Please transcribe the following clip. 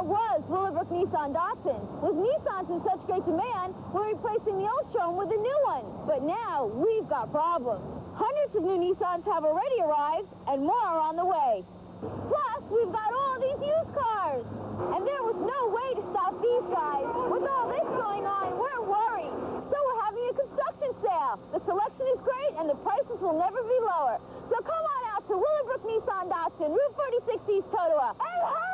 That was Willowbrook Nissan Datsun. With Nissans in such great demand, we're replacing the old showroom with a new one. But now, we've got problems. Hundreds of new Nissans have already arrived, and more are on the way. Plus, we've got all these used cars. And there was no way to stop these guys. With all this going on, we're worried. So we're having a construction sale. The selection is great, and the prices will never be lower. So come on out to Willowbrook Nissan Datsun, Route 46 East Totowa. And